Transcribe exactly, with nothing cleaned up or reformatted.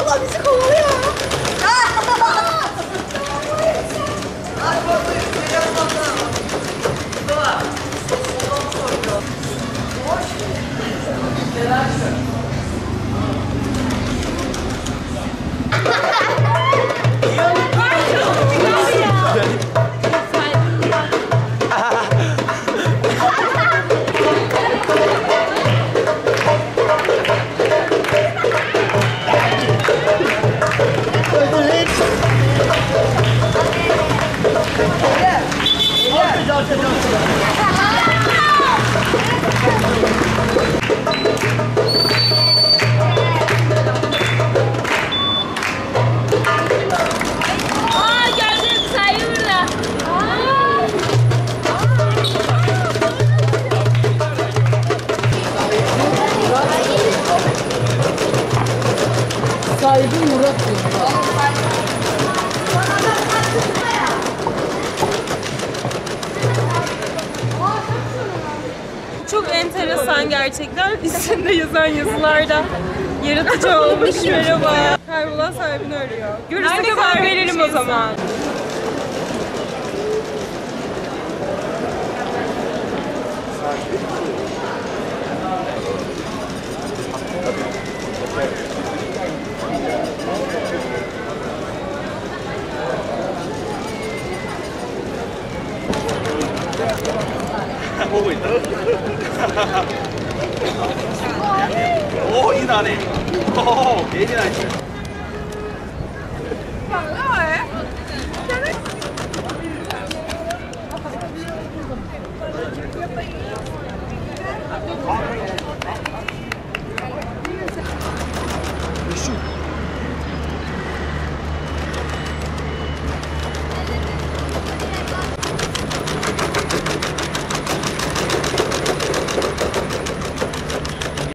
Allah bizi kovalıyor. Sahibi Murat diyor. Çok enteresan gerçekten. Üstünde yazan yazılarda yaratıcı olmuş, merhaba. Kaybolan sahibini arıyor. Görürsek haber verelim o zaman. 보고 있다. 오, 이 나네. 오, 예민하지.